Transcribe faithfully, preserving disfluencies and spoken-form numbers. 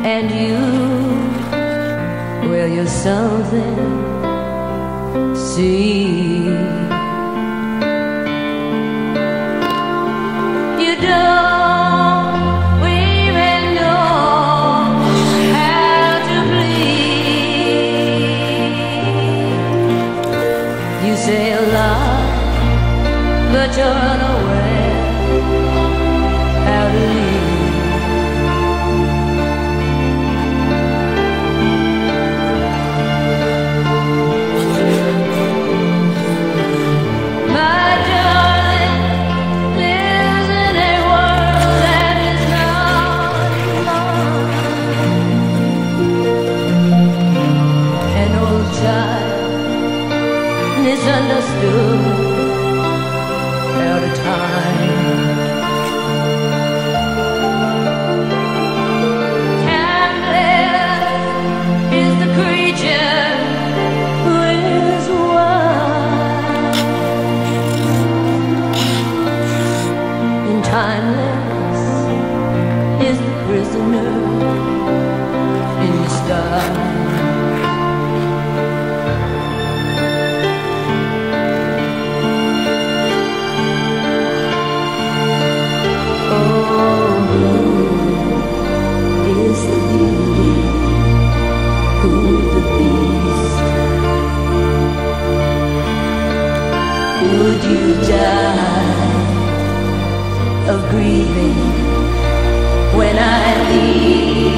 And you, well, you're something, see. You don't even know how to please. You say a lot, but you're unaware how to leave. Misunderstood, out of time. Timeless is the creature who is wild, and timeless is the prisoner in the sky. Would you die of grieving when I leave?